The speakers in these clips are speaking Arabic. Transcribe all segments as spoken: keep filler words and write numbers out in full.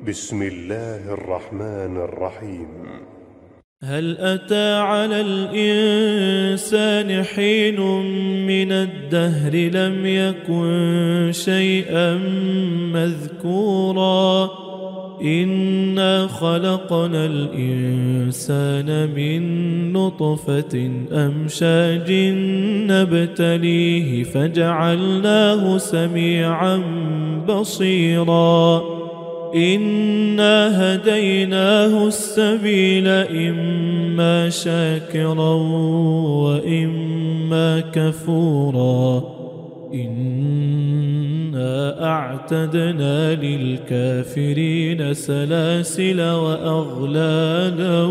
بسم الله الرحمن الرحيم. هل أتى على الإنسان حين من الدهر لم يكن شيئا مذكورا إنا خلقنا الإنسان من نطفة أمشاج نبتليه فجعلناه سميعا بصيرا إنا هديناه السبيل إما شاكرا وإما كفورا إنا أعتدنا للكافرين سلاسل وأغلالا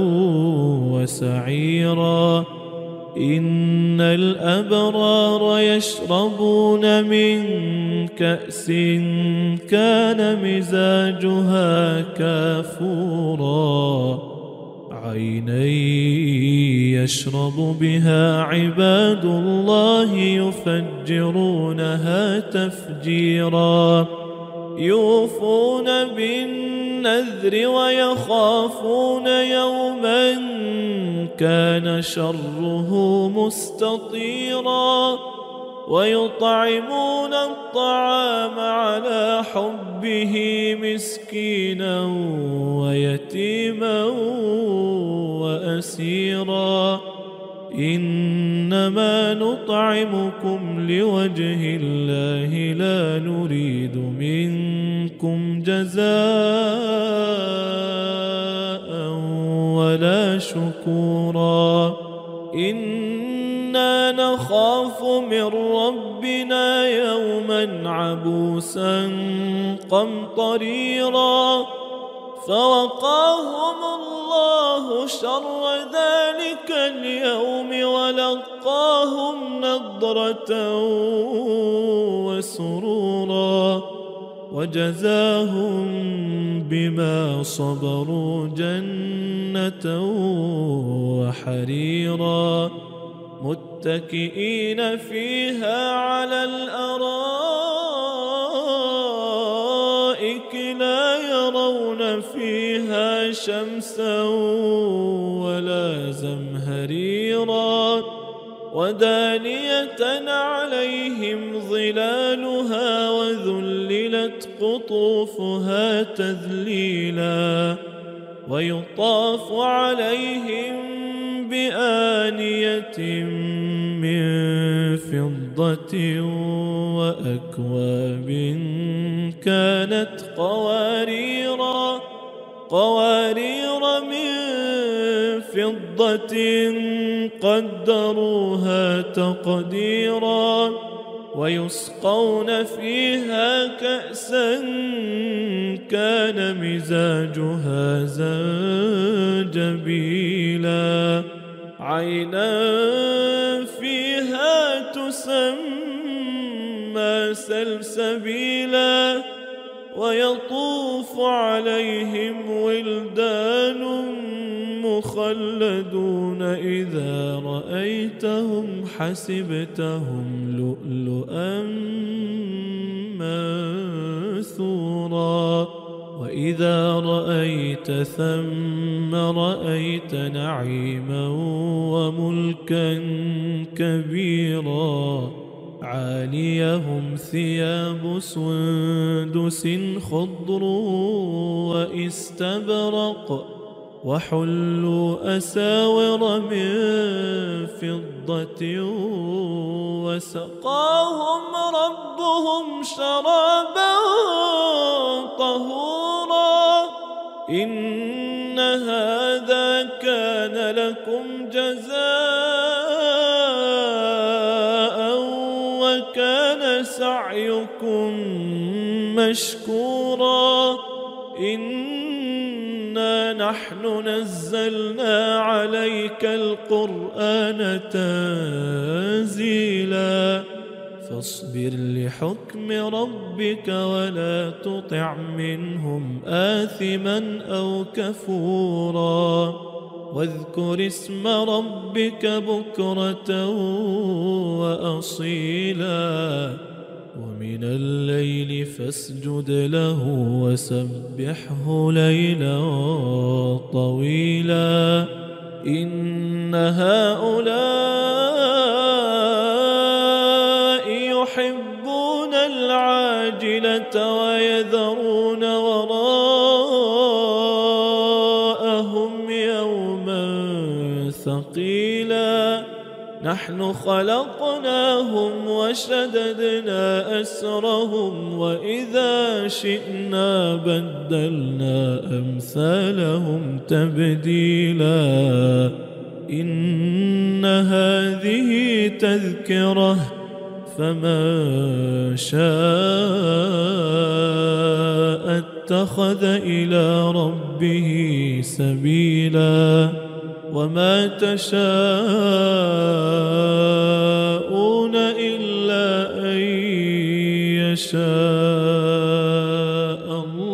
وسعيرا إن الأبرار يشربون من كأس كان مزاجها كافورا عينا يشرب بها عباد الله يفجرونها تفجيرا يوفون بالنذر ويخافون يوما كان شره مستطيرا ويطعمون الطعام على حبه مسكينا ويتيما وأسيرا إنما نطعمكم لوجه الله لا نريد منكم جزاء ولا شكورا إنا نخاف من ربنا يوما عبوسا قمطريرا فوقاهم الله شر ذلك اليوم ولقاهم نضرة وسرورا وجزاهم بما صبروا جنة وحريرا متكئين فيها على الأرائك لا يرون فيها شمسا ولا زمهريرا ودانية عليهم ظلالها وذللت قطوفها تذليلا ويطاف عليهم بآنية من فضة وأكواب كانت قواريرا قوارير من فضة قدروها تقديرا ويسقون فيها كأسا كان مزاجها زنجبيلا عينا فيها تسمى سلسبيلا ويطوف عليهم ولدان مخلدون إذا رأيتهم حسبتهم لؤلؤا منثورا وإذا رأيت ثم رأيت نعيما وملكا كبيرا عاليهم ثياب سندس خضر واستبرق وحلوا أساور من فضة وسقاهم ربهم شرابا طهورا إن هذا كان لكم جزاء وكان سعيكم مشكورا إنا نحن نزلنا عليك القرآن تنزيلا فاصبر لحكم ربك ولا تطع منهم آثما أو كفورا واذكر اسم ربك بكرة وأصيلا ومن الليل فاسجد له وسبحه ليلا طويلا إن هؤلاء يحبون العاجلة ويذرون وراءهم يوما ثقيلا نحن خلقناهم وشددنا أسرهم وإذا شئنا بدلنا أمثالهم تبديلا إن هذه تذكرة فمن شاء اتخذ إلى ربه سبيلا وما تشاءون إلا أن يشاء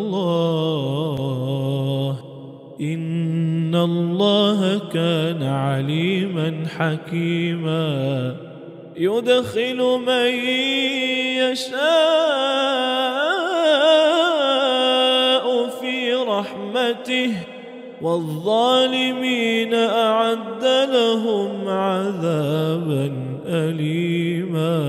الله إن الله كان عليما حكيما يدخل من يشاء في رحمته والظالمين أعد لهم عذابا أليما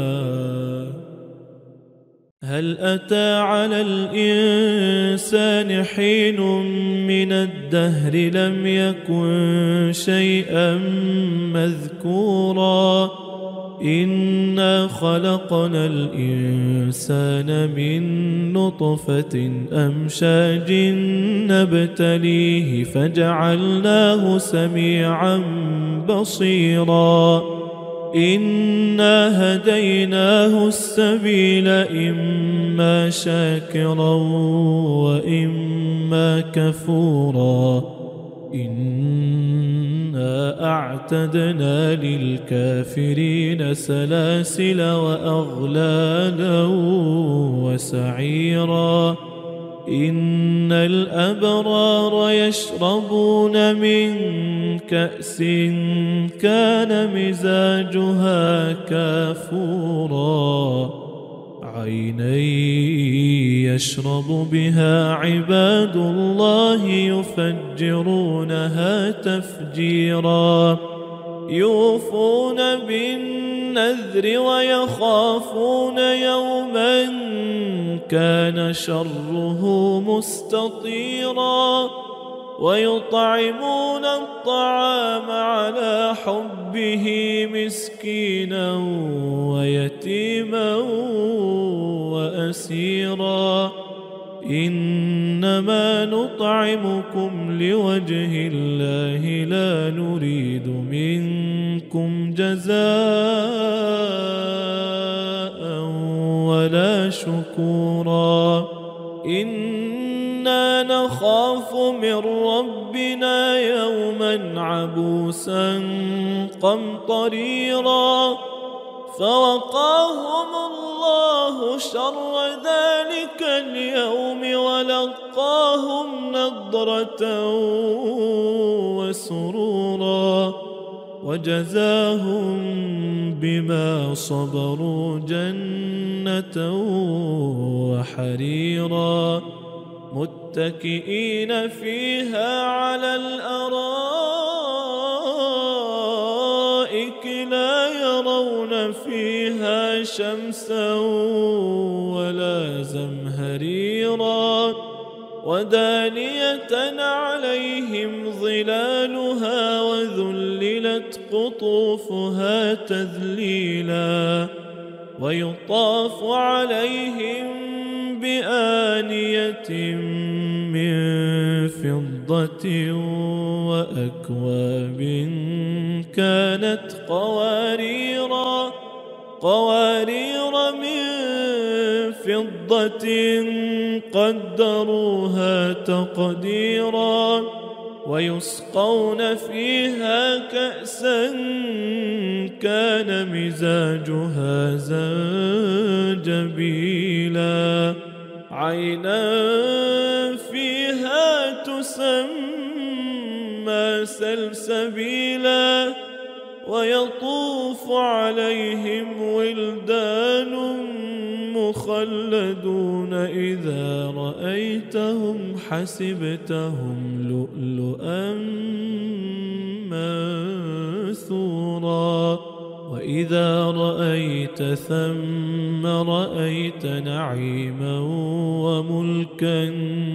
هل أتى على الإنسان حين من الدهر لم يكن شيئا مذكورا إنا خلقنا الإنسان من نطفة أمشاج نبتليه فجعلناه سميعا بصيرا إنا هديناه السبيل إما شاكرا وإما كفورا إنا أعتدنا للكافرين سلاسل وأغلالا وسعيرا إن الأبرار يشربون من كأس كان مزاجها كافورا عينا يشرب بها عباد الله يفجرونها تفجيرا يوفون بالنذر ويخافون يوما كان شره مستطيرا ويطعمون الطعام على حبه مسكينا ويتيما وأسيرا إنما نطعمكم لوجه الله لا نريد منكم جزاء ولا شكورا إنا نخاف من ربنا يوما عبوسا قمطريرا فوقاهم الله شر ذلك اليوم ولقاهم نضرة وسرورا وجزاهم بما صبروا جنة وحريرا متكئين فيها على الأرائك لا يرون فيها شمسا ولا زمهريرا ودانية عليهم ظلالها وذللت قطوفها تذليلا ويطاف عليهم بآنية من فضة وأكواب كانت قواريرا قوارير من فضة قدروها تقديرا ويسقون فيها كأسا كان مزاجها زنجبيلا عينا فيها تسمى سلسبيلا ويطوف عليهم ولدان مخلدون إذا رأيتهم حسبتهم لؤلؤا منثورا وإذا رأيت ثم رأيت نعيما وملكا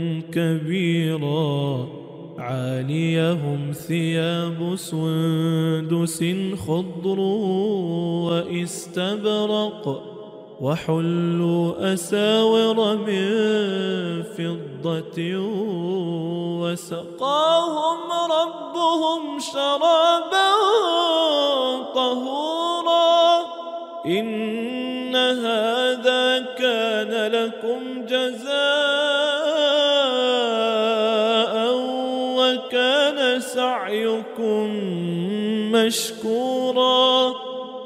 كبيرا عاليهم ثياب سندس خضر واستبرق وحلوا أساور من فضة وسقاهم ربهم شرابا طهورا إن هذا كان لكم جزاء وكان سعيكم مشكورا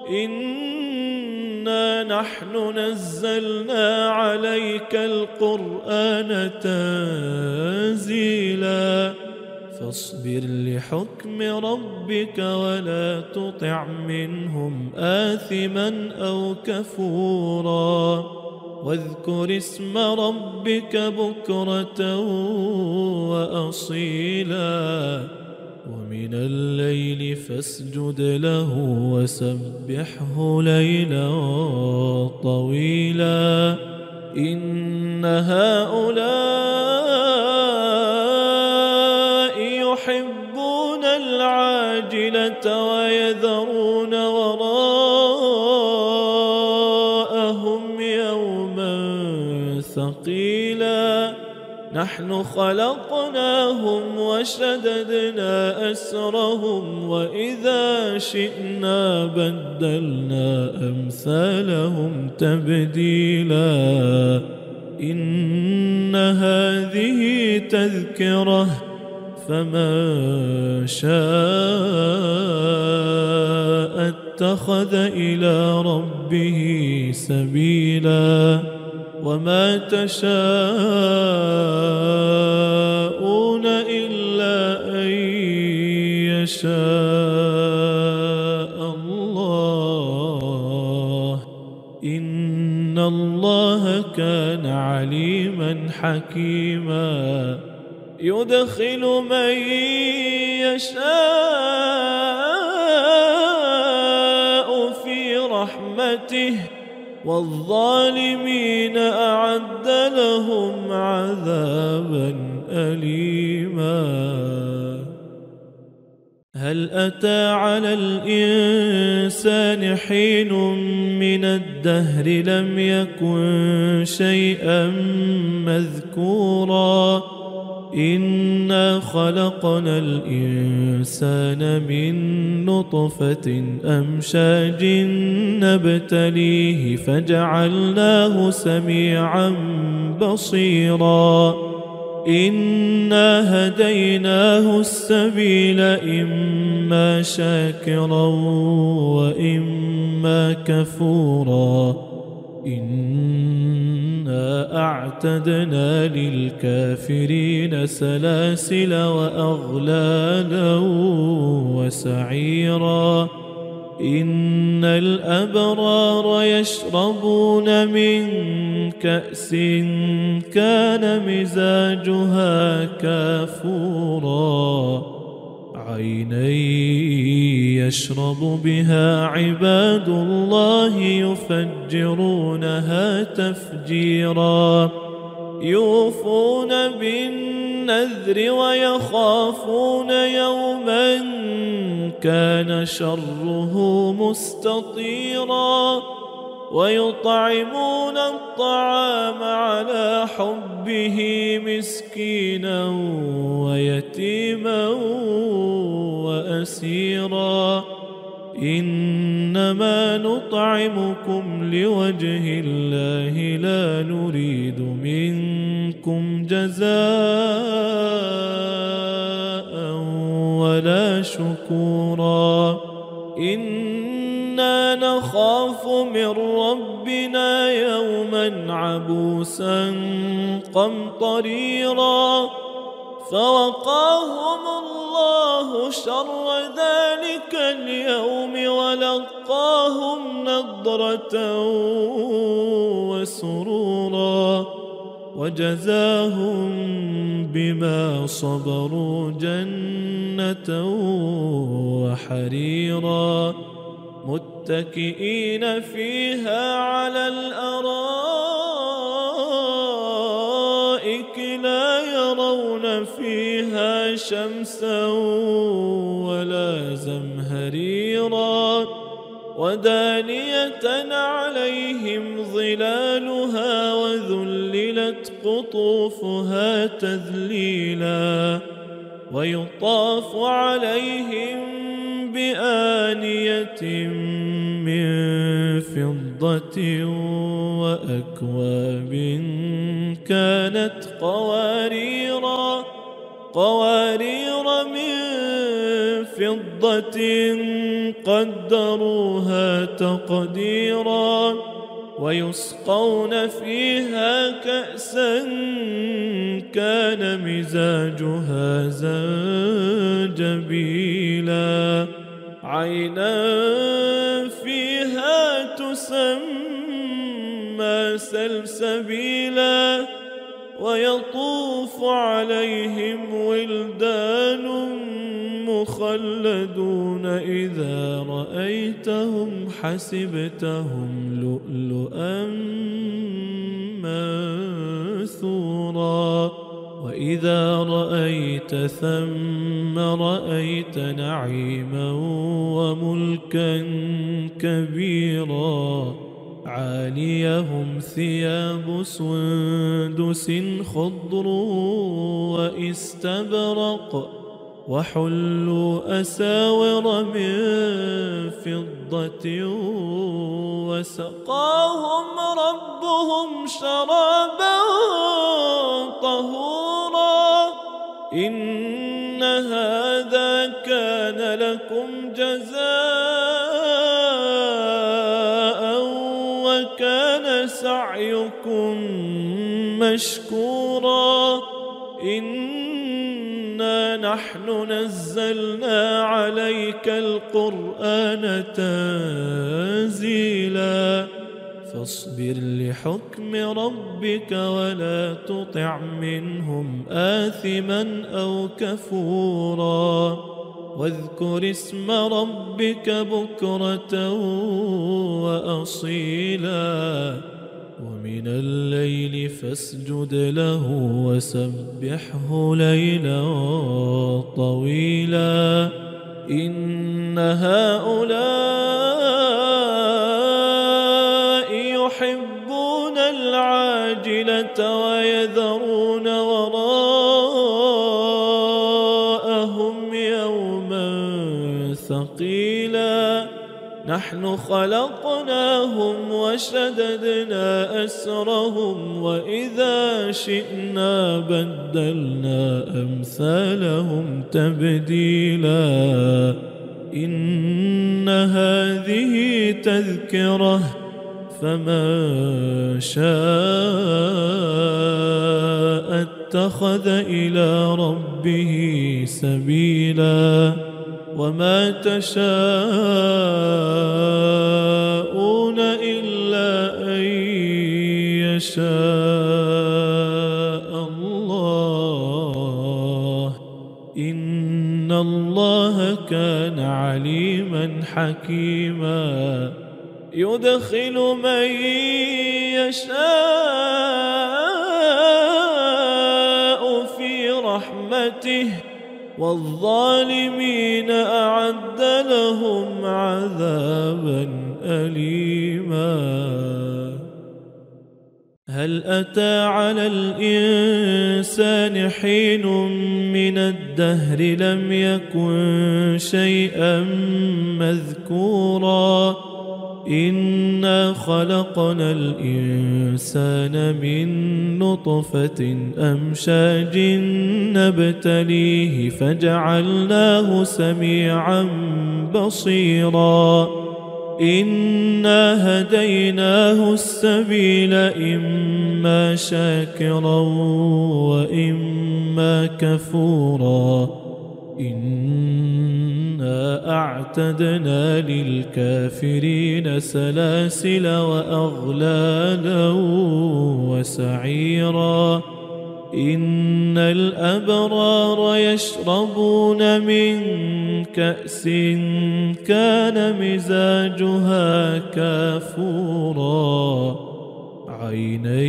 إنا نحن نزلنا عليك القرآن تنزيلا فاصبر لحكم ربك ولا تطع منهم آثما أو كفورا واذكر اسم ربك بكرة وأصيلا ومن الليل فاسجد له وسبحه ليلا طويلا إن هؤلاء يحبون العاجلة ويذرون وراءهم يوما ثقيلا نحن خلقناهم وشددنا أسرهم وإذا شئنا بدلنا أمثالهم تبديلا إن هذه تذكرة فمن شاء اتخذ إلى ربه سبيلا وما تشاءون إلا أن يشاء الله إن الله كان عليما حكيما يدخل من يشاء في رحمته والظالمين أعد لهم عذابا أليما هل أتى على الإنسان حين من الدهر لم يكن شيئا مذكورا إنا خلقنا الإنسان من نطفة أمشاج نبتليه فجعلناه سميعا بصيرا إنا هديناه السبيل إما شاكرا وإما كفورا إنا أعتدنا للكافرين سلاسل وأغلالا وسعيرا إن الأبرار يشربون من كأس كان مزاجها كافورا عينا يشرب بها عباد الله يفجرونها تفجيرا يوفون بالنذر ويخافون يوما كان شره مستطيرا ويطعمون الطعام على حبه مسكينا ويتيما وأسيرا إنما نطعمكم لوجه الله لا نريد منكم جزاء ولا شكورا إنا نخاف من ربنا يوما عبوسا قمطريرا فوقاهم الله شر ذلك اليوم ولقاهم نضرة وسرورا وجزاهم بما صبروا جنة وحريرا متكئين فيها على الأرائك لا يرون فيها شمسا ولا زمهريرا ودانية عليهم ظلالها وذللت قطوفها تذليلا ويطاف عليهم بآنية من فضة وأكواب كانت قواريرا قوارير من فضة قدروها تقديرا ويسقون فيها كأسا كان مزاجها زنجبيلا عينا فيها تسمى سلسبيلا ويطوف عليهم ولدان مخلدون إذا رأيتهم حسبتهم لؤلؤا منثورا وإذا رأيت ثم رأيت نعيما وملكا كبيرا عاليهم ثياب سندس خضر واستبرق وحلوا أساور من فضة وسقاهم ربهم شرابا طهورا إن هذا كان لكم جزاء وكان سعيكم مشكورا إنا نحن نزلنا عليك القرآن تنزيلا فاصبر لحكم ربك ولا تطع منهم آثما أو كفورا واذكر اسم ربك بكرة وأصيلا ومن الليل فاسجد له وسبحه ليلا طويلا إن هؤلاء يحبون العاجلة ويذرون وراءهم يوما ثقيلا نحن خلقناهم وشددنا أسرهم وإذا شئنا بدلنا أمثالهم تبديلا إن هذه تذكرة فمن شاء اتخذ إلى ربه سبيلا وما تشاءون إلا أن يشاء الله إن الله كان عليما حكيما يدخل من يشاء في رحمته والظالمين أعد لهم عذابا أليما هل أتى على الإنسان حين من الدهر لم يكن شيئا مذكورا إنا خلقنا الإنسان من نطفة أمشاج نبتليه فجعلناه سميعا بصيرا إنا هديناه السبيل إما شاكرا وإما كفورا إنا أعتدنا للكافرين سلاسل وأغلالا وسعيرا إن الأبرار يشربون من كأس كان مزاجها كافورا عينا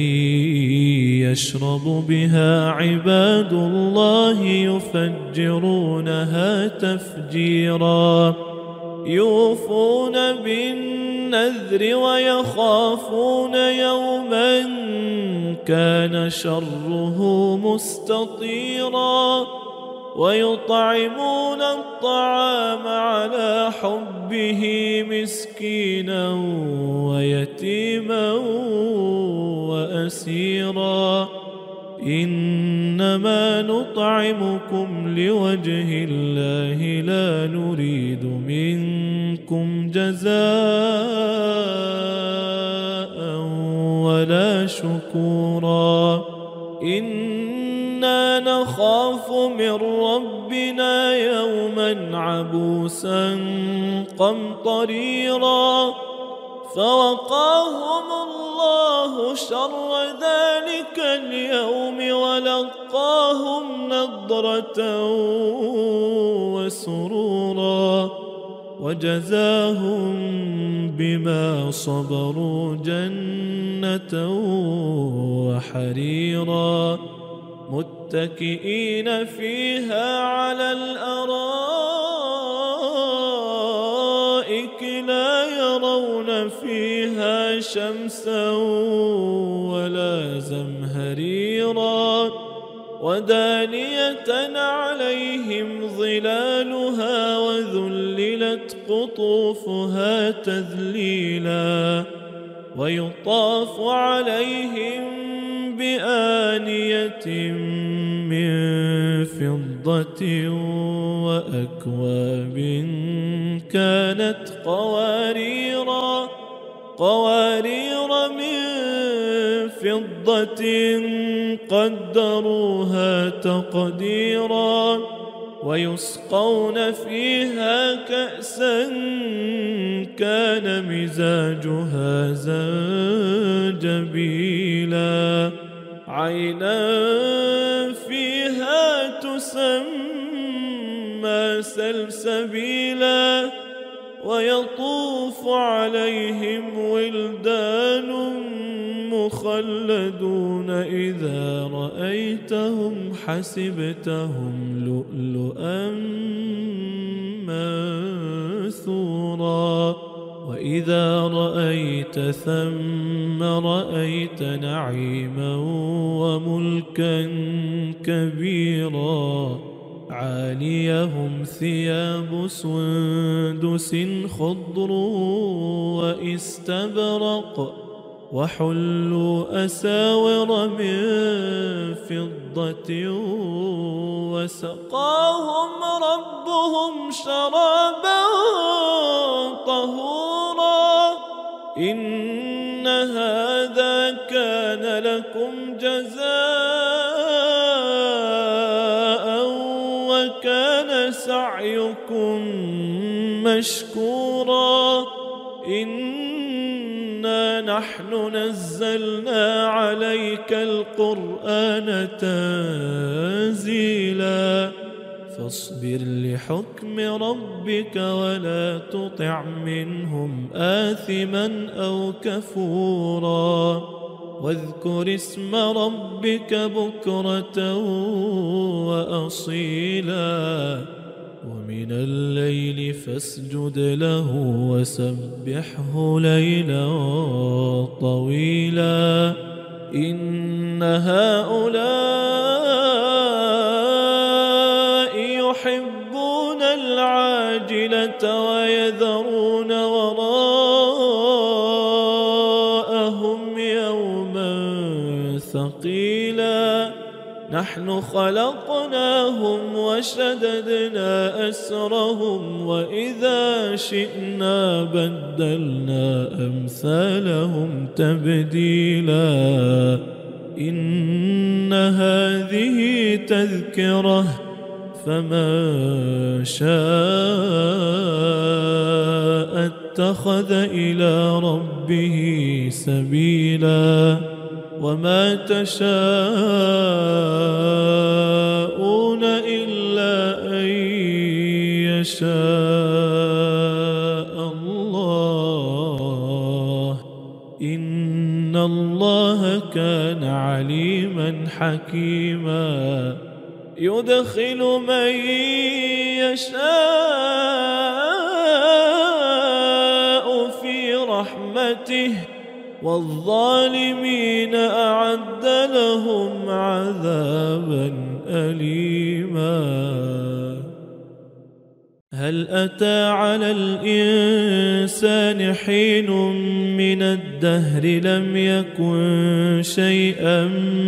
يشرب بها عباد الله يفجرونها تفجيرا يوفون بالنذر ويخافون يوما كان شره مستطيرا ويطعمون الطعام على حبه مسكينا ويتيما وأسيرا إنما نطعمكم لوجه الله لا نريد منكم جزاء ولا شكورا إنا نخاف من ربنا يوما عبوسا قمطريرا فوقاهم الله شر ذلك اليوم ولقاهم نضرة وسرورا وجزاهم بما صبروا جنة وحريرا متكئين فيها على الأرائك لا يرون فيها شمسا ولا زمهريرا ودانية عليهم ظلالها وذللت قطوفها تذليلا ويطاف عليهم بآنية من فضة وأكواب كانت قواريرا قوارير من فضة قدروها تقديرا ويسقون فيها كأسا كان مزاجها زنجبيلا عينا فيها تسمى سلسبيلا ويطوف عليهم ولدان مخلدون إذا رأيتهم حسبتهم لؤلؤا منثورا وإذا رأيت ثم رأيت نعيما وملكا كبيرا عاليهم ثياب سندس خضر واستبرق وحلوا أساور من فضة وسقاهم ربهم شرابا طهورا إن هذا كان لكم جزاء وكان سعيكم مشكورا إنا نحن نزلنا عليك القرآن تنزيلا فاصبر لحكم ربك ولا تطع منهم آثما أو كفورا واذكر اسم ربك بكرة وأصيلا ومن الليل فاسجد له وسبحه ليلا طويلا إن هؤلاء يحبون العاجلة ويذرون وراءهم يوما ثقيلا نحن نحن خلقناهم وشددنا أسرهم وإذا شئنا بدلنا أمثالهم تبديلا إن هذه تذكرة فمن شاء اتخذ إلى ربه سبيلا وما تشاءون إلا أن يشاء الله إن الله كان عليما حكيما يدخل من يشاء في رحمته والظالمين أعد لهم عذابا أليما هل أتى على الإنسان حين من الدهر لم يكن شيئا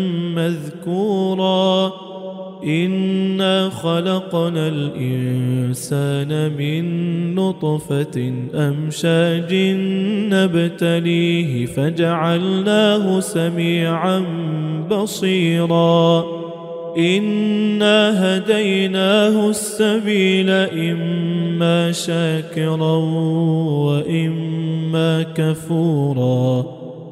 مذكورا إنا خلقنا الإنسان من نطفة أمشاج نبتليه فجعلناه سميعا بصيرا إنا هديناه السبيل إما شاكرا وإما كفورا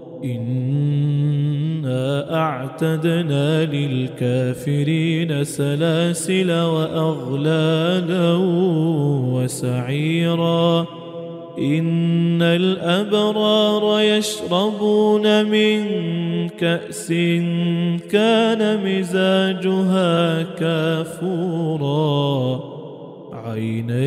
إنا أعتدنا للكافرين سلاسل وأغلالا وسعيرا إن الأبرار يشربون من كأس كان مزاجها كافورا عينا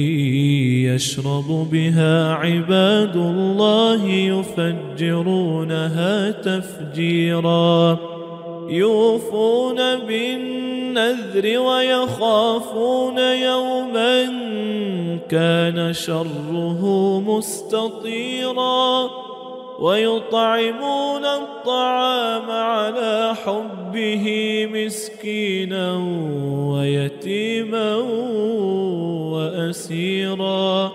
يشرب بها عباد الله يفجرونها تفجيرا يوفون بالنذر ويخافون يوما كان شره مستطيرا ويطعمون الطعام على حبه مسكينا ويتيما وأسيرا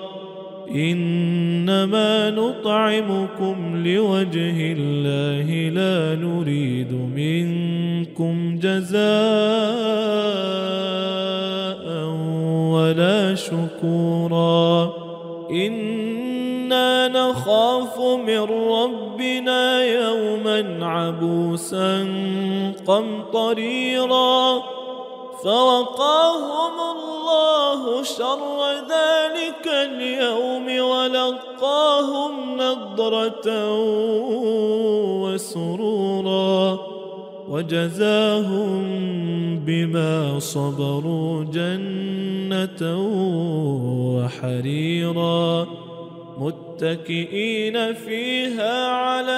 إنما نطعمكم لوجه الله لا نريد منكم جزاء ولا شكورا إنا نخاف من ربنا يوما عبوسا قمطريرا فوقاهم الله شر ذلك اليوم ولقاهم نضرة وسرورا وجزاهم بما صبروا جنة وحريرا متكئين فيها على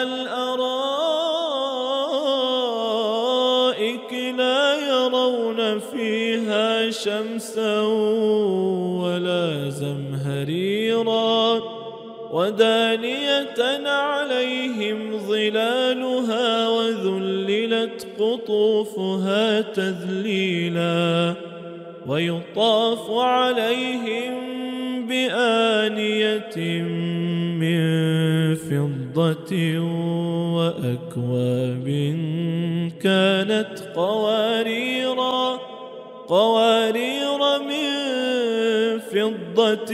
الأرائك لا يرون فيها شمسا ولا زمهريرا ودانية عليهم ظلالها وذللت قطوفها تذليلا ويطاف عليهم بآنية من فضة وأكواب كانت قواريرا قوارير من فضة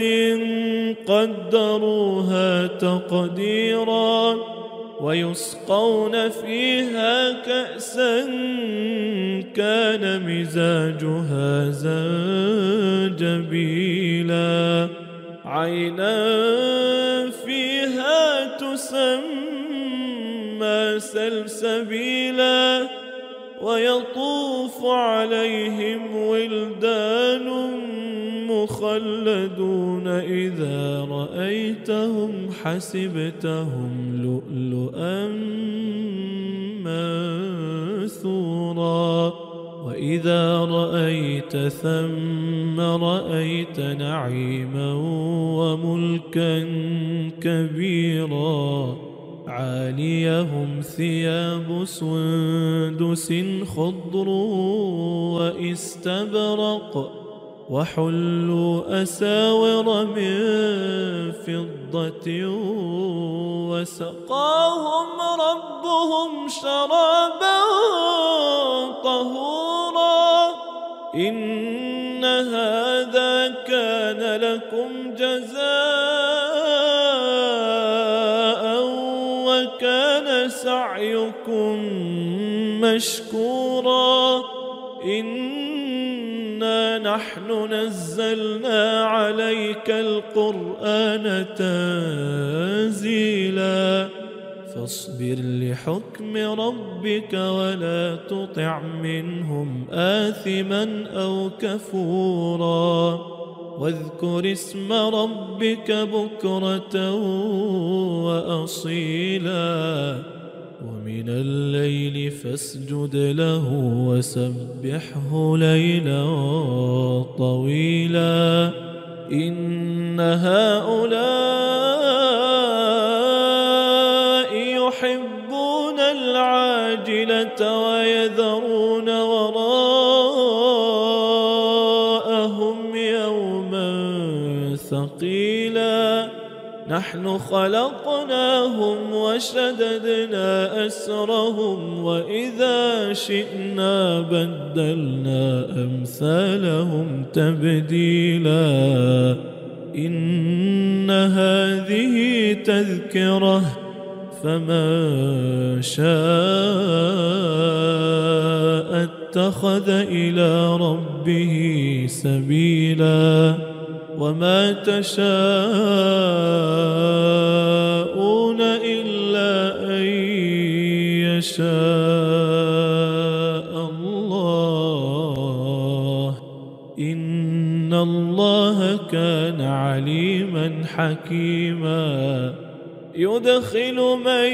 قدروها تقديرا ويسقون فيها كأسا كان مزاجها زنجبيلا عينا فيها تسمى سلسبيلا ويطوف عليهم ولدان مخلدون إذا رأيتهم حسبتهم لؤلؤا منثورا وإذا رأيت ثم رأيت نعيما وملكا كبيرا عاليهم ثياب سندس خضر واستبرق وحلوا أساور من فضة وسقاهم ربهم شرابا طهورا إن هذا كان لكم جزاء وكان سعيكم مشكورا إنا نحن نزلنا عليك القرآن تنزيلا فاصبر لحكم ربك ولا تطع منهم آثما أو كفورا واذكر اسم ربك بكرة وأصيلا ومن الليل فاسجد له وسبحه ليلا طويلا إن هؤلاء يحبون العاجلة ويذرون وراءهم يوما ثقيلا نحن خلقناهم وشددنا أسرهم وإذا شئنا بدلنا أمثالهم تبديلا إن هذه تذكرة فمن شاء اتخذ إلى ربه سبيلا وما تشاءون إلا أن يشاء الله إن الله كان عليما حكيما يدخل من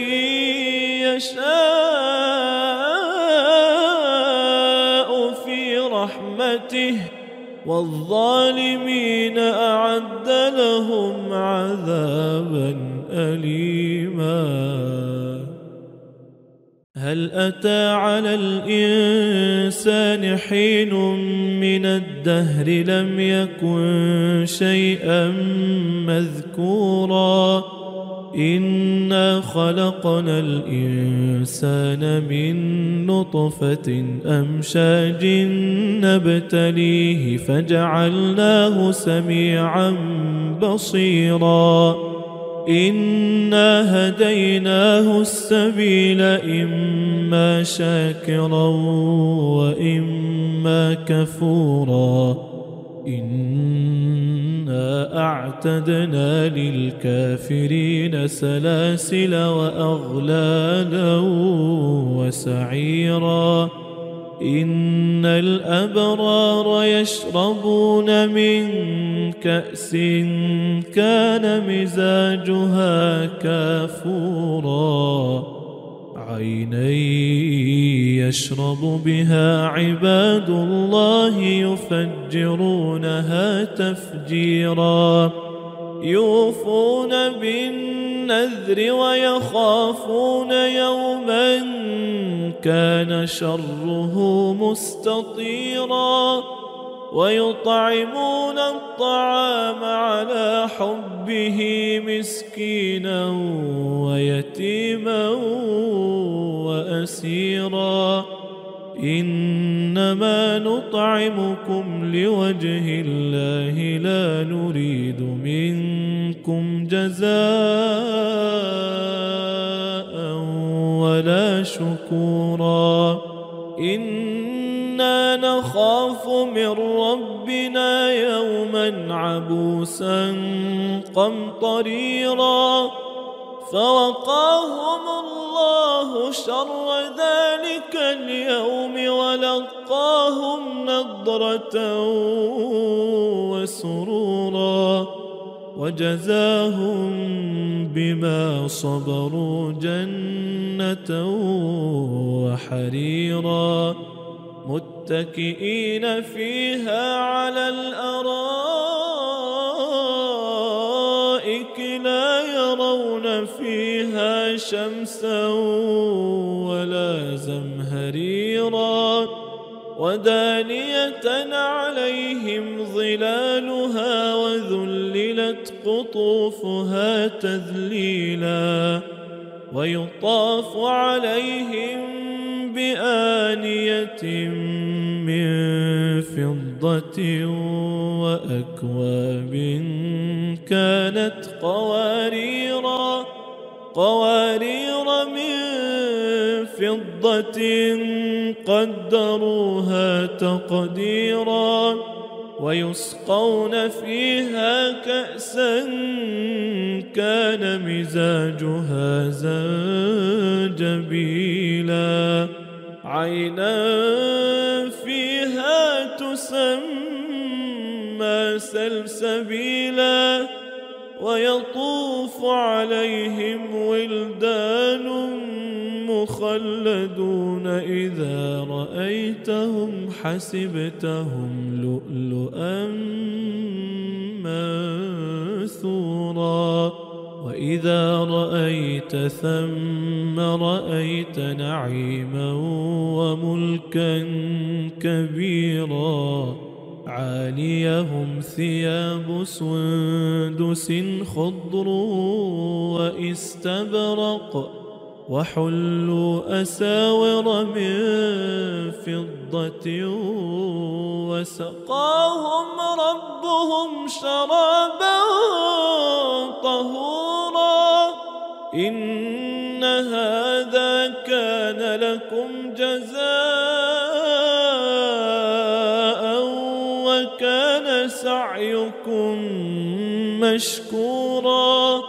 يشاء في رحمته والظالمين أعد لهم عذابا أليما هل أتى على الإنسان حين من الدهر لم يكن شيئا مذكورا إنا خلقنا الإنسان من نطفة أمشاج نبتليه فجعلناه سميعا بصيرا إنا هديناه السبيل إما شاكرا وإما كفورا إنا أعتدنا للكافرين سلاسل وأغلالا وسعيرا إن الأبرار يشربون من كأس كان مزاجها كافورا عينا يشرب بها عباد الله يفجرونها تفجيرا يوفون بالنذر ويخافون يوما كان شره مستطيرا ويطعمون الطعام على حبه مسكينا ويتيما وأسيرا إنما نطعمكم لوجه الله لا نريد منكم جزاء ولا شكورا إنا نخاف من ربنا يوما عبوسا قمطريرا فوقاهم الله شر ذلك اليوم ولقاهم نضرة وسرورا وجزاهم بما صبروا جنة وحريرا متكئين فيها على الأرائك لا يرون فيها شمسا ودانية عليهم ظلالها وذللت قطوفها تذليلا ويطاف عليهم بآنية من فضة وأكواب كانت قواريرا قوارير من فضة قدروها تقديرا ويسقون فيها كأسا كان مزاجها زنجبيلا عينا فيها تسمى سلسبيلا ويطوف عليهم ولدان مخلدون إذا رأيتهم حسبتهم لؤلؤا منثورا وإذا رأيت ثم رأيت نعيما وملكا كبيرا عاليهم ثياب سندس خضر واستبرق وحلوا أساور من فضة وسقاهم ربهم شرابا طهورا إن هذا كان لكم جزاء وكان سعيكم مشكورا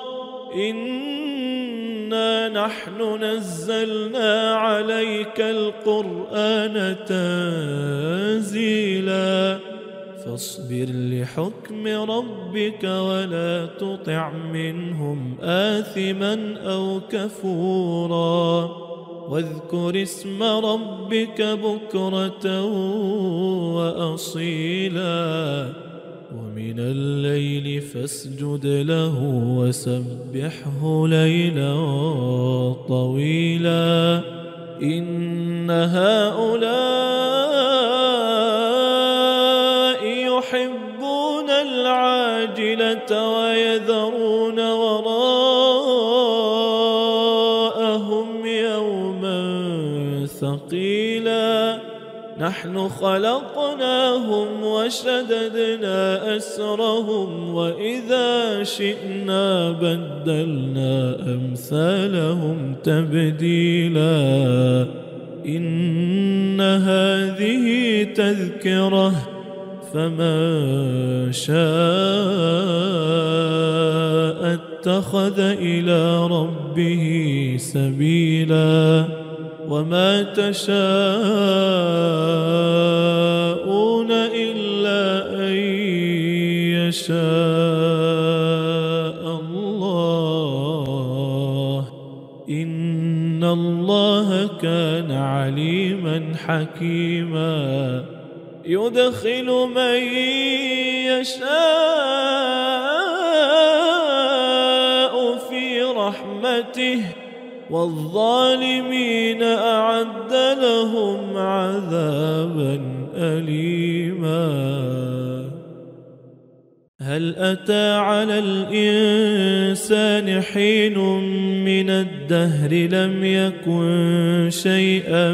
إنا نحن نزلنا عليك القرآن تنزيلا فاصبر لحكم ربك ولا تطع منهم آثما أو كفورا واذكر اسم ربك بكرة وأصيلا ومن الليل فاسجد له وسبحه ليلا طويلا إن هؤلاء يحبون العاجلة ويذرون وراءهم يوما ثقيلا نحن خلقناهم وشددنا أسرهم وإذا شئنا بدلنا أمثالهم تبديلا إن هذه تذكرة فمن شاء اتخذ إلى ربه سبيلا وما تشاءون إلا أن يشاء الله إن الله كان عليما حكيما يدخل من يشاء في رحمته والظالمين أعد لهم عذابا أليما هل أتى على الإنسان حين من الدهر لم يكن شيئا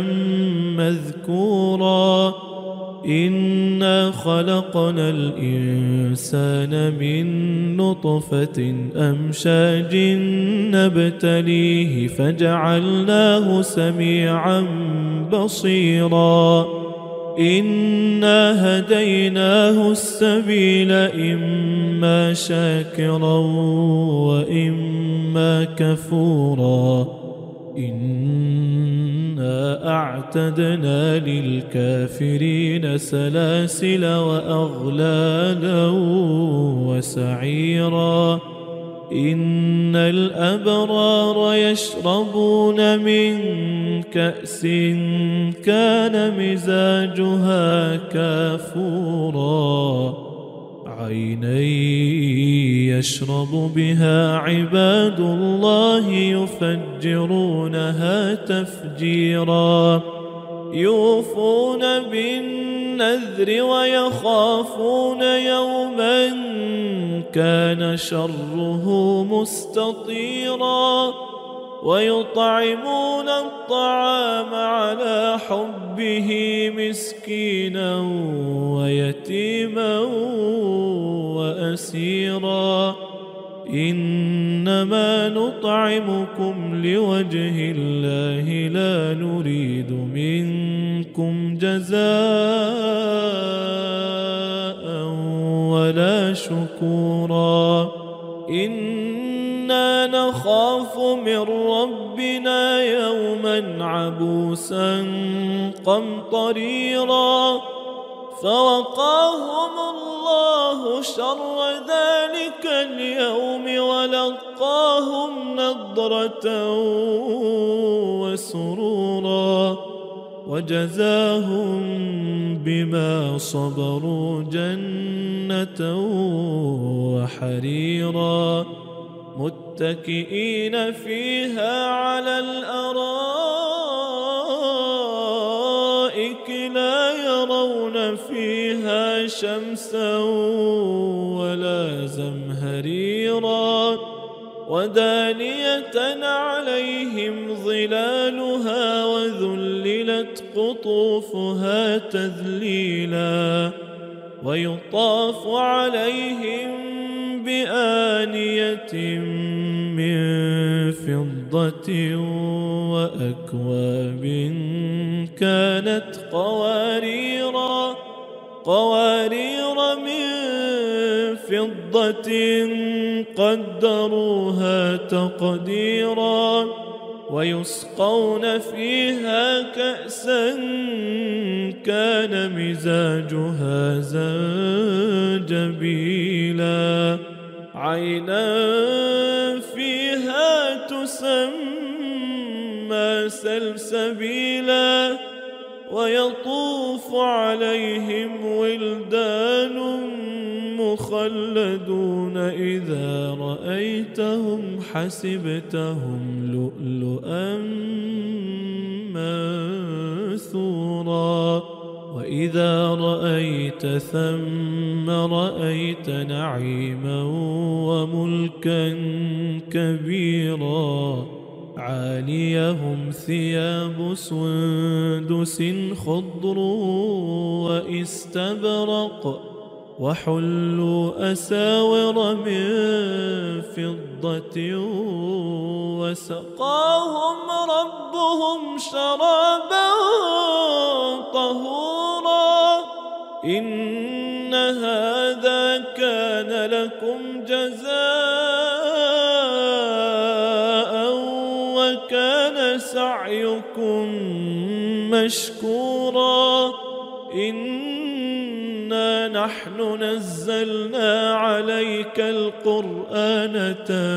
مذكورا إنا خلقنا الإنسان من نطفة أمشاج نبتليه فجعلناه سميعا بصيرا إنا هديناه السبيل إما شاكرا وإما كفورا إنا أعتدنا للكافرين سلاسل وأغلالا وسعيرا إن الأبرار يشربون من كأس كان مزاجها كافورا عينا يشرب بها عباد الله يفجرونها تفجيرا يوفون بالنذر ويخافون يوما كان شره مستطيرا ويطعمون الطعام على حبه مسكينا ويتيما وأسيرا إنما نطعمكم لوجه الله لا نريد منكم جزاء ولا شكورا إنا نخاف من ربنا يوما عبوسا قمطريرا فوقاهم الله شر ذلك اليوم ولقاهم نضرة وسرورا وجزاهم بما صبروا جنة وحريرا متكئين فيها على الأرائك لا يرون فيها شمسا ولا زمهريرا ودانية عليهم ظلالها وذللت قطوفها تذليلا ويطاف عليهم بآنية من فضة وأكواب كانت قواريرا قوارير من فضة قدروها تقديرا ويسقون فيها كأسا كان مزاجها زنجبيلا عينا فيها تسمى سلسبيلا ويطوف عليهم ولدان مخلدون إذا رأيتهم حسبتهم لؤلؤا منثورا وإذا رأيت ثم رأيت نعيما وملكا كبيرا عاليهم ثياب سندس خضر واستبرق وحلوا أساور من فضة وسقاهم ربهم شرابا طهورا إن هذا كان لكم جزاء وكان سعيكم مشكورا إنا نحن نزلنا عليك القرآن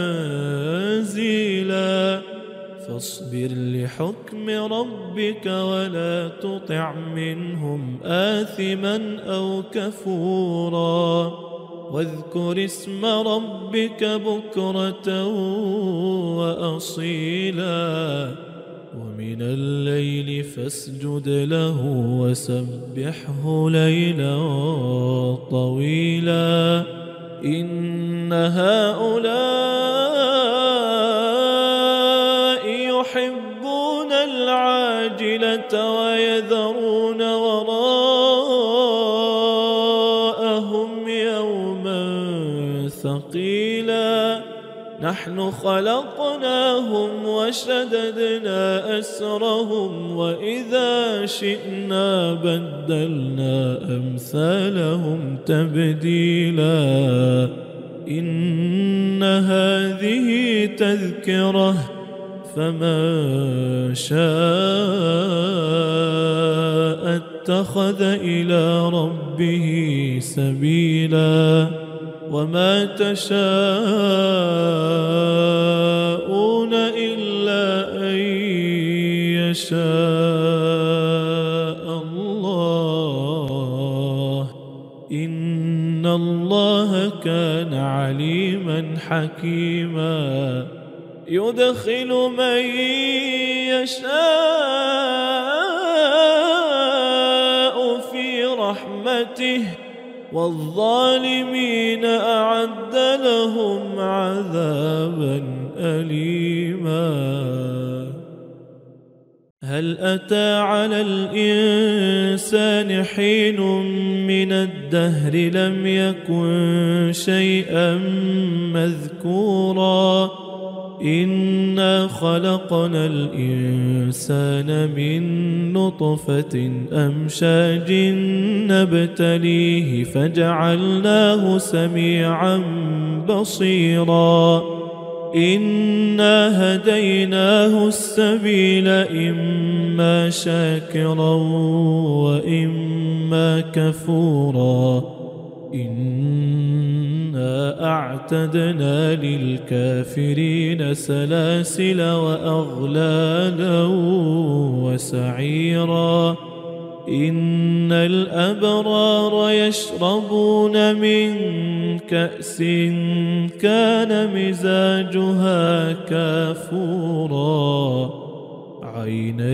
تنزيلا فاصبر لحكم ربك ولا تطع منهم آثما أو كفورا واذكر اسم ربك بكرة وأصيلا ومن الليل فاسجد له وسبحه ليلا طويلا إن هؤلاء يحبون العاجلة ويذرون وراءهم يوما ثقيلا نحن خلقناهم وشددنا أسرهم وإذا شئنا بدلنا أمثالهم تبديلا إن هذه تذكرة فمن شاء اتخذ إلى ربه سبيلا وما تشاءون إلا أن يشاء الله إن الله كان عليما حكيما يدخل من يشاء برحمته والظالمين أعد لهم عذابا أليما. هل أتى على الإنسان حين من الدهر لم يكن شيئا مذكورا إنا خلقنا الإنسان من نطفة أمشاج نبتليه فجعلناه سميعا بصيرا إنا هديناه السبيل إما شاكرا وإما كفورا إنا أعتدنا للكافرين سلاسل وأغلالا وسعيرا إن الأبرار يشربون من كأس كان مزاجها كافورا عينا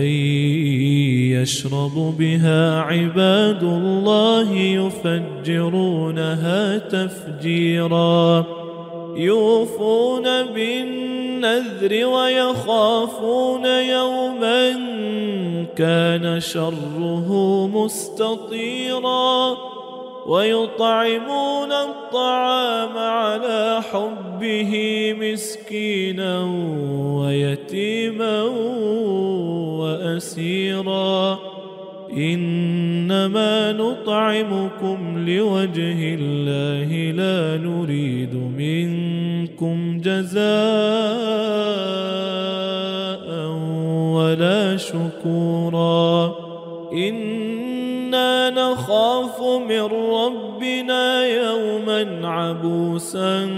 يشرب بها عباد الله يفجرونها تفجيرا يوفون بالنذر ويخافون يوما كان شره مستطيرا ويطعمون الطعام على حبه مسكينا ويتيما وأسيرا إنما نطعمكم لوجه الله لا نريد منكم جزاء ولا شكورا إنا نخاف من ربنا يوما عبوسا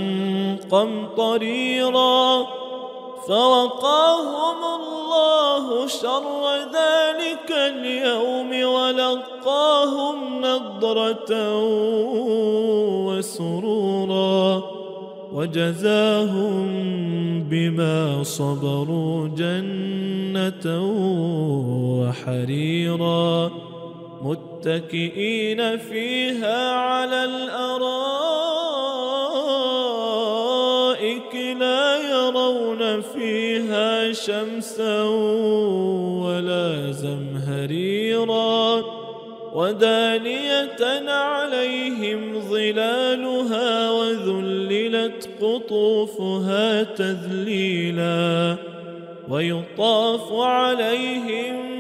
قمطريرا فوقاهم الله شر ذلك اليوم ولقاهم نضرة وسرورا وجزاهم بما صبروا جنة وحريرا متكئين فيها على الأرائك لا يرون فيها شمسا ولا زمهريرا ودانية عليهم ظلالها وذللت قطوفها تذليلا ويطاف عليهم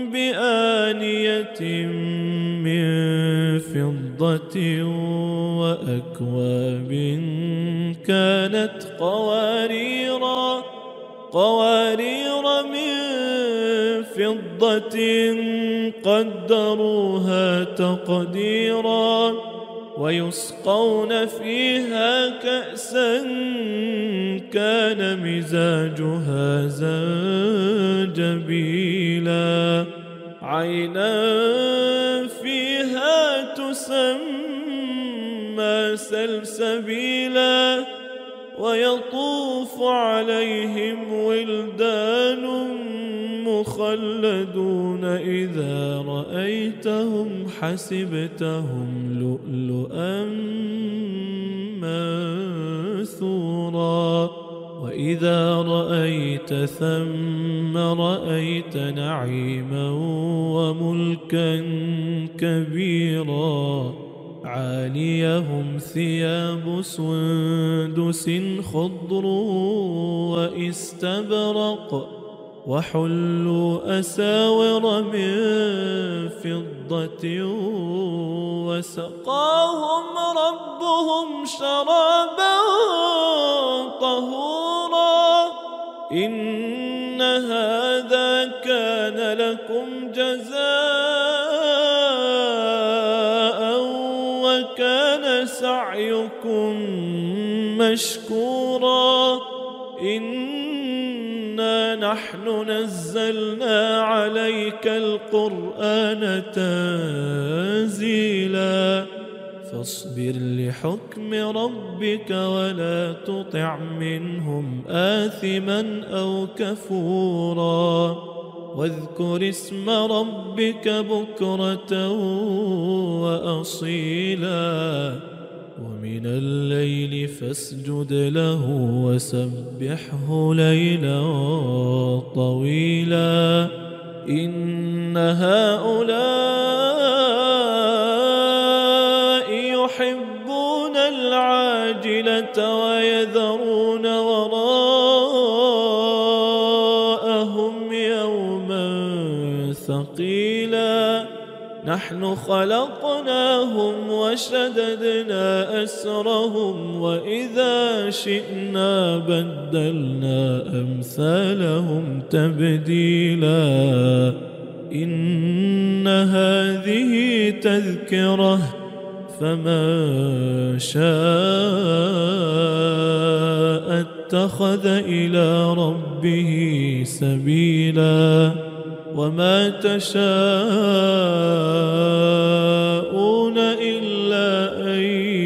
بآنية من فضة وأكواب كانت قواريرا قوارير من فضة قدروها تقديرا ويسقون فيها كأسا كان مزاجها زنجبيلا عينا فيها تسمى سلسبيلا ويطوف عليهم ولدان مخلدون إذا رأيتهم حسبتهم لؤلؤا منثورا وإذا رأيت ثم رأيت نعيما وملكا كبيرا عاليهم ثياب سندس خضر واستبرق وحلوا أساور من فضة وسقاهم ربهم شرابا طهورا إن هذا كان لكم جزاء وكان سعيكم مشكورا إنا نحن نزلنا عليك القرآن تنزيلا فاصبر لحكم ربك ولا تطع منهم آثما أو كفورا واذكر اسم ربك بكرة وأصيلا ومن الليل فاسجد له وسبحه ليلا طويلا إن هؤلاء يحبون العاجلة ويذرون وراءهم يوما ثقيلا نحن خلقناهم وشددنا أسرهم وإذا شئنا بدلنا أمثالهم تبديلا إن هذه تذكرة فمن شاء اتخذ إلى ربه سبيلا وما تشاءون إلا أن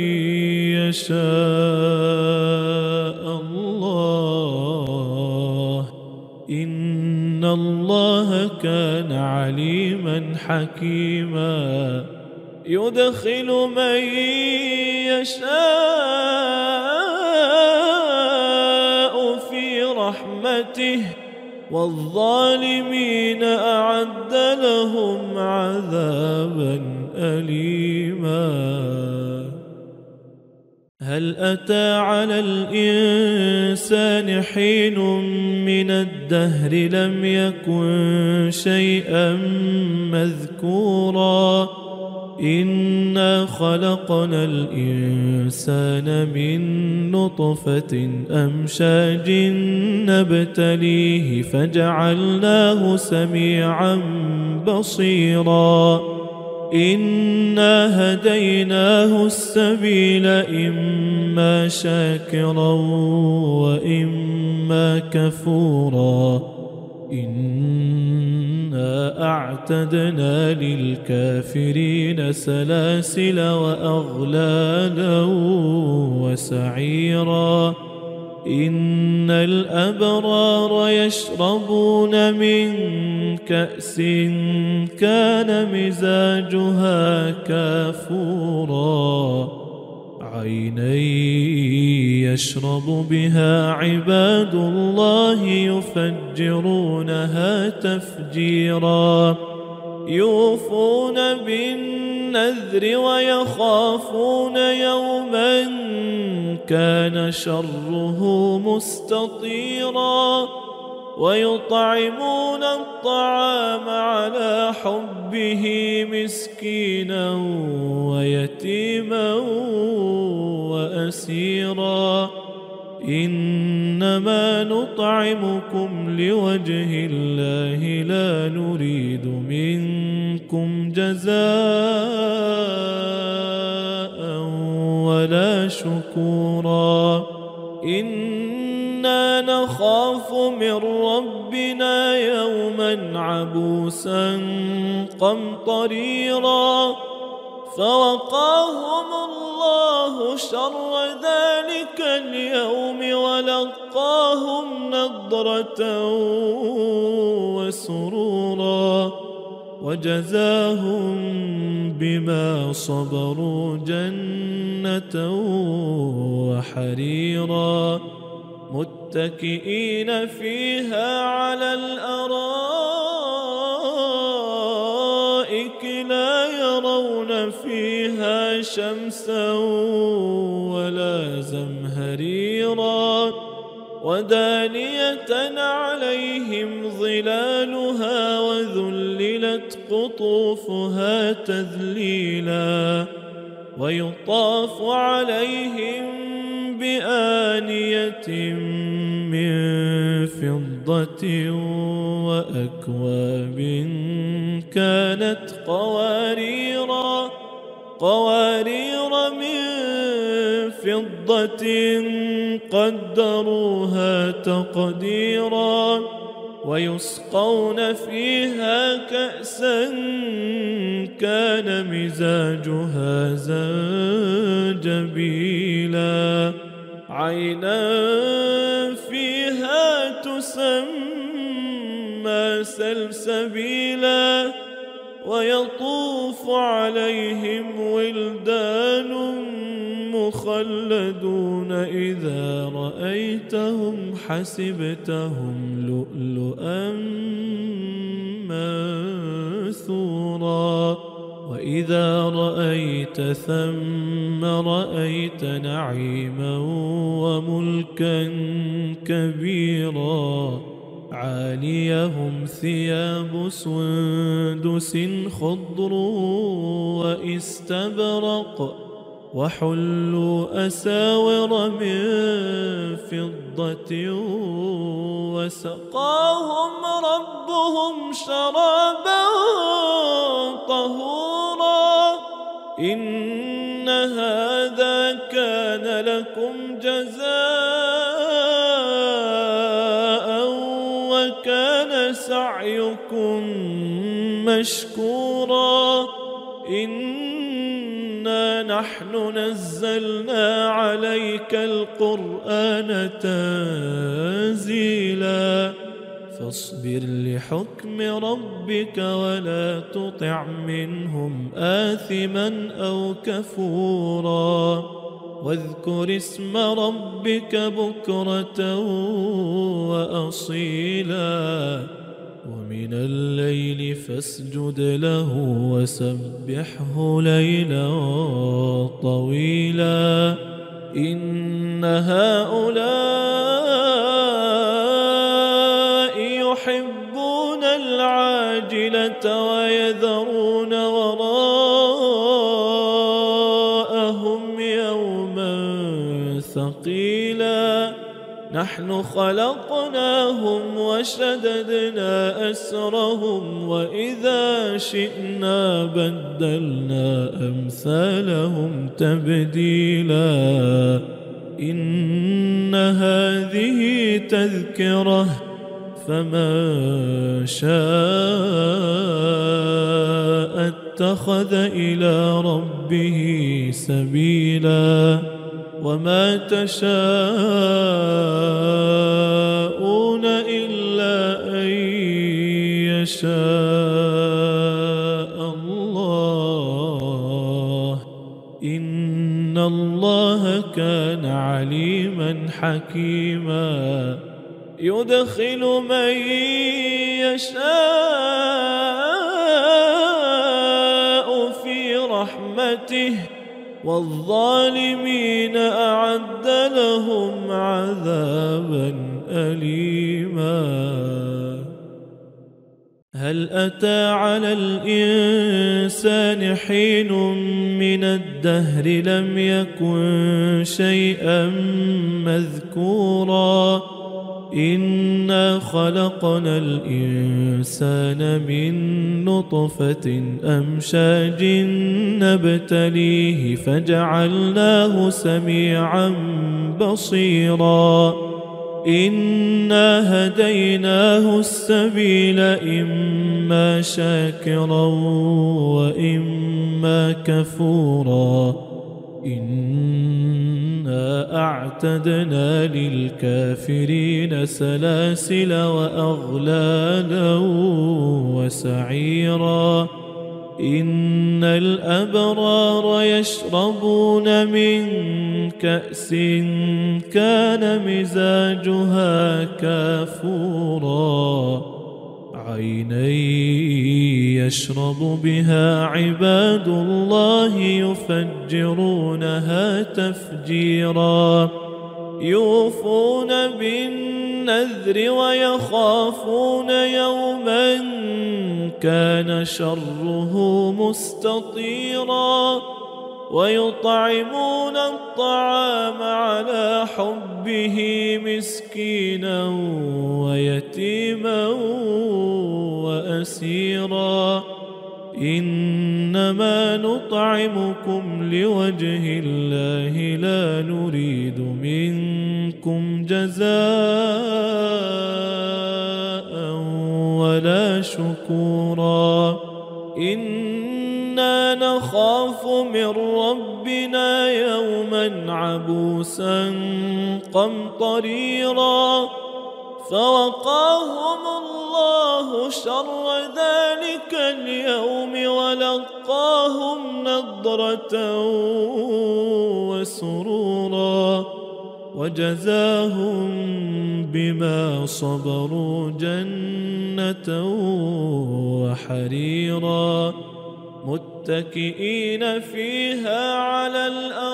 يشاء الله إن الله كان عليما حكيما يدخل من يشاء في رحمته والظالمين أعد لهم عذابا أليما هل أتى على الإنسان حين من الدهر لم يكن شيئا مذكورا إنا خلقنا الإنسان من نطفة أمشاج نبتليه فجعلناه سميعا بصيرا إنا هديناه السبيل إما شاكرا وإما كفورا إنا أعتدنا للكافرين سلاسل وأغلالا وسعيرا إن الأبرار يشربون من كأس كان مزاجها كافورا عينا يشرب بها عباد الله يفجرونها تفجيرا يوفون بالنذر ويخافون يوما كان شره مستطيرا ويطعمون الطعام على حبه مسكينا ويتيما وأسيرا إنما نطعمكم لوجه الله لا نريد منكم جزاء ولا شكورا إنا نخاف من ربنا يوما عبوسا قمطريرا فوقاهم الله شر ذلك اليوم ولقاهم نضرة وسرورا وجزاهم بما صبروا جنة وحريرا متكئين فيها على الأرائك لا يرون فيها شمسا ولا زمهريرا ودانية عليهم ظلالها وذللت قطوفها تذليلا ويطاف عليهم بآنية من فضة وأكواب كانت قواريرا قوارير من فضة قدروها تقديرا ويسقون فيها كأسا كان مزاجها زنجبيلا عينا فيها تسمى سلسبيلا سبيلا ويطوف عليهم ولدان مخلدون إذا رأيتهم حسبتهم لؤلؤا منثورا وإذا رأيت ثم رأيت نعيما وملكا كبيرا عاليهم ثياب سندس خضر واستبرق وحلوا أساور من فضة وسقاهم ربهم شرابا طهورا إن هذا كان لكم جزاء وكان سعيكم مشكورا إنا نحن نزلنا عليك القرآن تنزيلا فاصبر لحكم ربك ولا تطع منهم آثما أو كفورا واذكر اسم ربك بكرة وأصيلا ومن الليل فاسجد له وسبحه ليلا طويلا إن هؤلاء يحبون العاجلة ويذرون وراءهم يوما ثقيلا نحن خلقناهم وشددنا أسرهم وإذا شئنا بدلنا أمثالهم تبديلا إن هذه تذكرة فمن شاء اتخذ إلى ربه سبيلا وما تشاءون إلا أن يشاء الله إن الله كان عليما حكيما يدخل من يشاء في رحمته والظالمين أعد لهم عذابا أليما هل أتى على الإنسان حين من الدهر لم يكن شيئا مذكورا إنا خلقنا الإنسان من نطفة أمشاج نبتليه فجعلناه سميعا بصيرا إنا هديناه السبيل إما شاكرا وإما كفورا إنا أعتدنا للكافرين سلاسل وأغلالا وسعيرا إن الأبرار يشربون من كأس كان مزاجها كافورا عينا يشرب بها عباد الله يفجرونها تفجيرا يوفون بالنذر ويخافون يوما كان شره مستطيرا ويطعمون الطعام على حبه مسكينا ويتيما وأسيرا إنما نطعمكم لوجه الله لا نريد منكم جزاء ولا شكورا إنا نخاف من ربنا يوما عبوسا قمطريرا فوقاهم الله شر ذلك اليوم ولقاهم نضرة وسرورا وجزاهم بما صبروا جنة وحريرا متكئين فيها على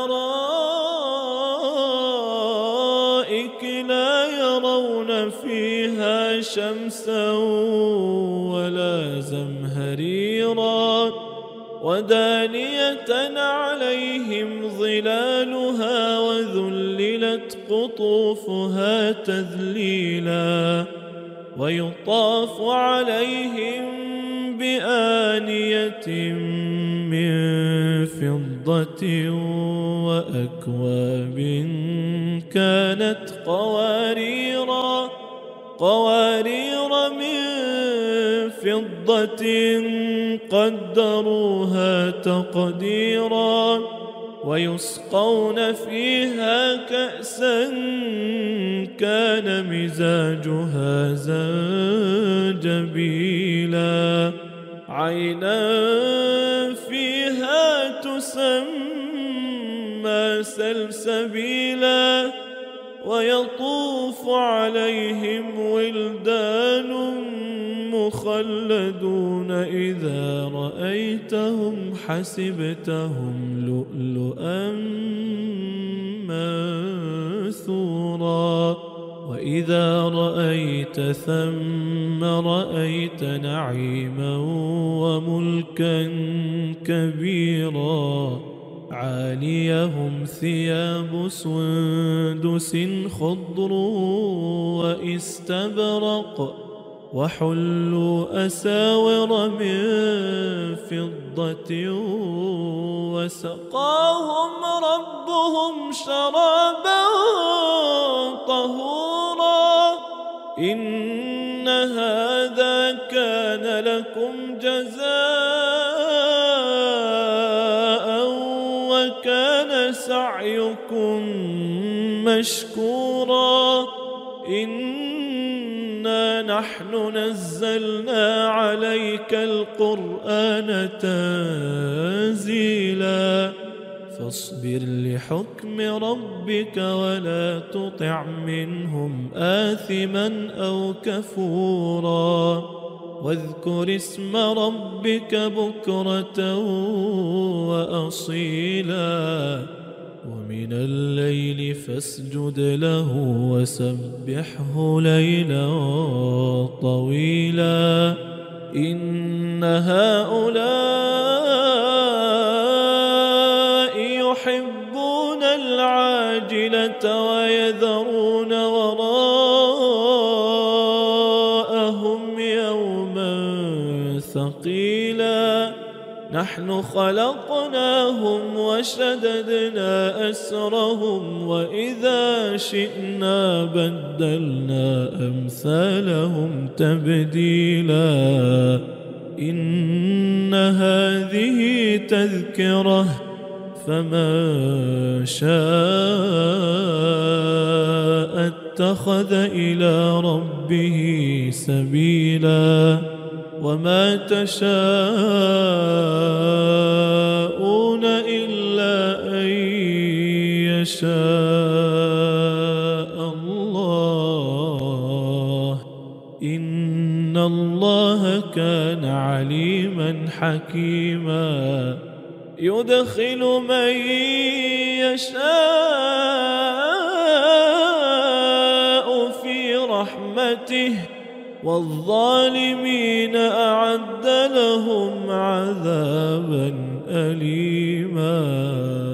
الأرائك لا يرون فيها شمسا ولا زمهريرا ودانية عليهم ظلالها وذللت قطوفها تذليلا ويطاف عليهم بآنية من فضة وأكواب كانت قواريرا قوارير من فضة قدروها تقديرا ويسقون فيها كأسا كان مزاجها زنجبيلا عينا فيها تسمى سلسبيلا ويطوف عليهم ولدان مخلدون إذا رأيتهم حسبتهم لؤلؤا منثورا وإذا رأيت ثم رأيت نعيما وملكا كبيرا عاليهم ثياب سندس خضر واستبرق وحلوا أساور من فضة وسقاهم ربهم شرابا طهورا إن هذا كان لكم جزاء وكان سعيكم مشكورا إنا نحن نزلنا عليك القرآن تنزيلا فاصبر لحكم ربك ولا تطع منهم آثما أو كفورا واذكر اسم ربك بكرة وأصيلا ومن الليل فاسجد له وسبحه ليلا طويلا إن هؤلاء يحبون العاجلة ويذرون وراءهم يوما ثقيلا نحن خلقناهم وشددنا أسرهم وإذا شئنا بدلنا أمثالهم تبديلا إن هذه تذكرة فمن شاء اتخذ إلى ربه سبيلا وما تشاءون إلا أن يشاء الله إن الله كان عليما حكيما يدخل من يشاء في رحمته والظالمين أعد لهم عذابا أليما.